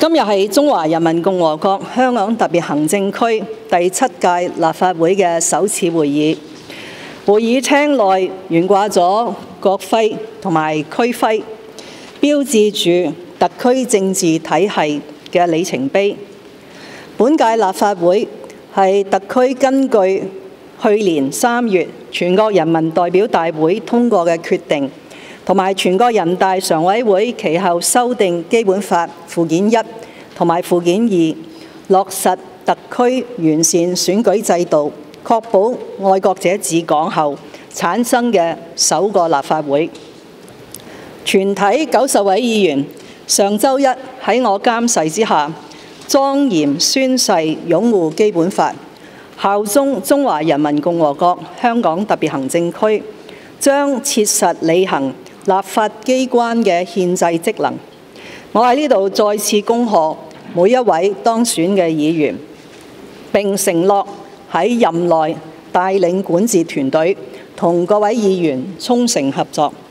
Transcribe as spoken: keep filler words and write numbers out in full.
今日係中華人民共和國香港特別行政區第七屆立法會嘅首次會議。會議廳內懸掛咗國徽同埋區徽，標誌住特區政治體系嘅里程碑。本屆立法會係特區根據去年三月全國人民代表大會通過嘅決定，同埋全國人大常委會其後修訂基本法附件一同埋附件二，落實特區完善選舉制度，確保愛國者治港後產生嘅首個立法會。全體九十位議員上週一喺我監誓之下，莊嚴宣誓擁護基本法，效忠中華人民共和國香港特別行政區，將切實履行立法機關嘅憲制職能。我喺呢度再次恭賀每一位當選嘅議員，並承諾喺任內帶領管治團隊同各位議員衷誠合作。